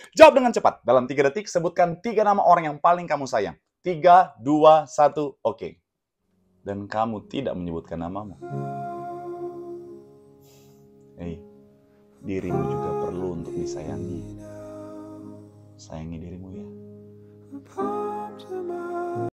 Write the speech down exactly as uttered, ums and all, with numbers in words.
Jawab dengan cepat. Dalam tiga detik, sebutkan tiga nama orang yang paling kamu sayang. Tiga, dua, satu, oke. Dan kamu tidak menyebutkan namamu. Hei, dirimu juga perlu untuk disayangi. Sayangi dirimu ya.